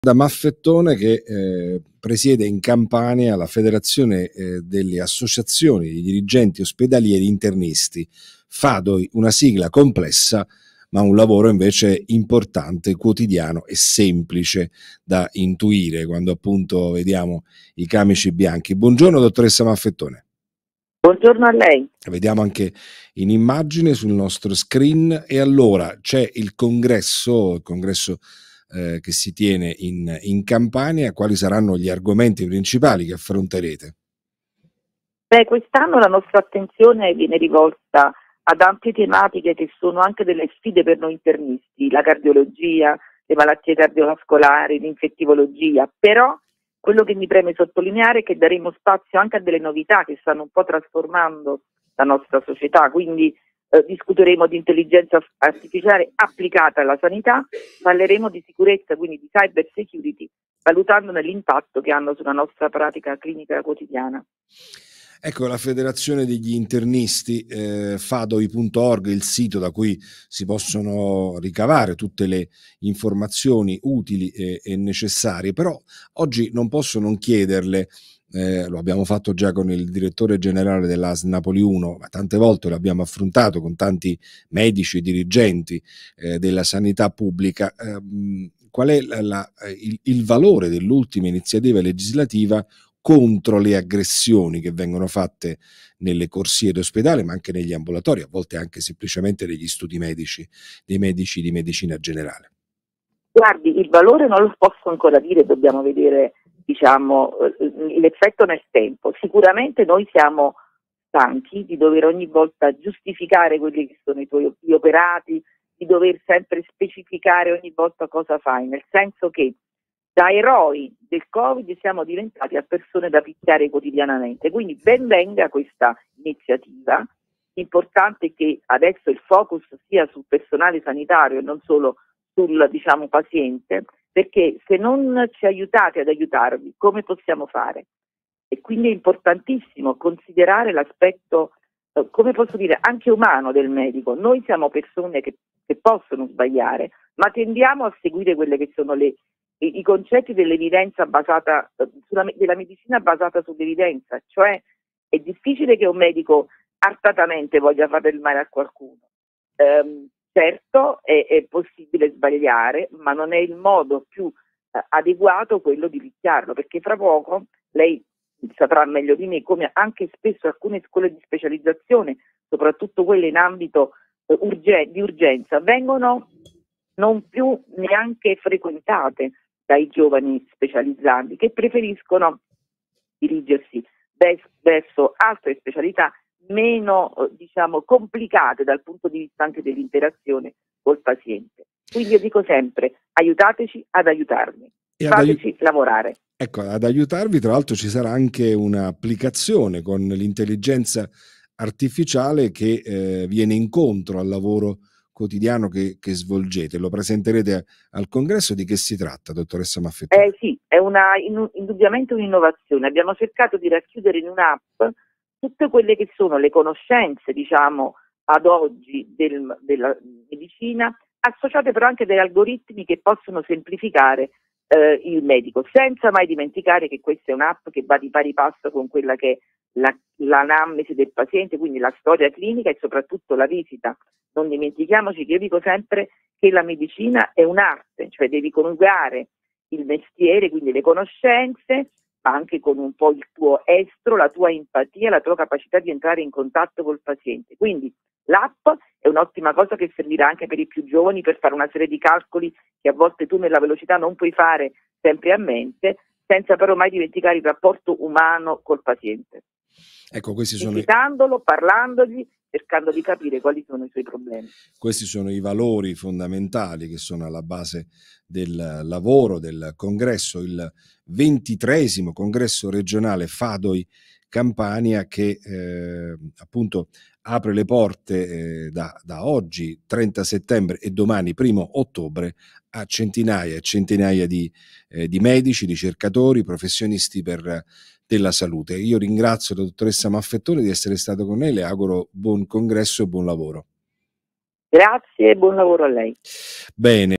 Da Maffettone che presiede in Campania la Federazione delle Associazioni di Dirigenti Ospedalieri Internisti, FADOI, una sigla complessa ma un lavoro invece importante, quotidiano e semplice da intuire quando appunto vediamo i camici bianchi. Buongiorno dottoressa Maffettone. Buongiorno a lei. Vediamo anche in immagine sul nostro screen. E allora c'è il congresso che si tiene in Campania. Quali saranno gli argomenti principali che affronterete? Quest'anno la nostra attenzione viene rivolta ad ampie tematiche che sono anche delle sfide per noi internisti, la cardiologia, le malattie cardiovascolari, l'infettivologia, però quello che mi preme sottolineare è che daremo spazio anche a delle novità che stanno un po' trasformando la nostra società, quindi discuteremo di intelligenza artificiale applicata alla sanità, parleremo di sicurezza, quindi di cyber security, valutandone l'impatto che hanno sulla nostra pratica clinica quotidiana. Ecco, la Federazione degli Internisti, fadoi.org, il sito da cui si possono ricavare tutte le informazioni utili e necessarie, però oggi non posso non chiederle, lo abbiamo fatto già con il direttore generale dell'AS Napoli 1, ma tante volte lo abbiamo affrontato con tanti medici e dirigenti della sanità pubblica, qual è il valore dell'ultima iniziativa legislativa contro le aggressioni che vengono fatte nelle corsie d'ospedale, ma anche negli ambulatori, a volte anche semplicemente negli studi medici, dei medici di medicina generale? Guardi, il valore non lo posso ancora dire, dobbiamo vedere, diciamo, l'effetto nel tempo. Sicuramente noi siamo stanchi di dover ogni volta giustificare quelli che sono gli operati, di dover sempre specificare ogni volta cosa fai, nel senso che da eroi del Covid siamo diventati a persone da picchiare quotidianamente, quindi ben venga questa iniziativa. L'importante è che adesso il focus sia sul personale sanitario e non solo sul, diciamo, paziente, perché se non ci aiutate ad aiutarvi, come possiamo fare? E quindi è importantissimo considerare l'aspetto, come posso dire, anche umano del medico. Noi siamo persone che possono sbagliare, ma tendiamo a seguire quelle che sono i concetti dell'evidenza basata, della medicina basata sull'evidenza, cioè è difficile che un medico artatamente voglia fare del male a qualcuno. Certo è possibile sbagliare, ma non è il modo più adeguato quello di picchiarlo, perché fra poco lei saprà meglio di me come anche spesso alcune scuole di specializzazione, soprattutto quelle in ambito di urgenza, vengono non più neanche frequentate dai giovani specializzanti che preferiscono dirigersi verso altre specialità meno diciamo complicate dal punto di vista anche dell'interazione col paziente. Quindi io dico sempre: aiutateci ad aiutarmi, fateci lavorare. Ecco, ad aiutarvi tra l'altro ci sarà anche un'applicazione con l'intelligenza artificiale che viene incontro al lavoro quotidiano che svolgete. Lo presenterete al congresso. Di che si tratta, dottoressa Maffettone? Sì, è indubbiamente un'innovazione. Abbiamo cercato di racchiudere in un'app tutte quelle che sono le conoscenze, diciamo, ad oggi della medicina, associate però anche degli algoritmi che possono semplificare il medico, senza mai dimenticare che questa è un'app che va di pari passo con quella che è l'anamnesi del paziente, quindi la storia clinica e soprattutto la visita. Non dimentichiamoci che io dico sempre che la medicina è un'arte, cioè devi coniugare il mestiere, quindi le conoscenze, ma anche con un po' il tuo estro, la tua empatia, la tua capacità di entrare in contatto col paziente. Quindi l'app è un'ottima cosa che servirà anche per i più giovani per fare una serie di calcoli che a volte tu nella velocità non puoi fare sempre a mente, senza però mai dimenticare il rapporto umano col paziente. Ecco, questi sono invitandolo, parlandogli, cercando di capire quali sono i suoi problemi. Questi sono i valori fondamentali che sono alla base del lavoro del congresso, il 23° congresso regionale FADOI Campania, che appunto apre le porte da oggi 30 settembre e domani 1° ottobre a centinaia e centinaia di medici, ricercatori, professionisti della salute. Io ringrazio la dottoressa Maffettone di essere stato con lei, le auguro buon congresso e buon lavoro. Grazie e buon lavoro a lei. Bene.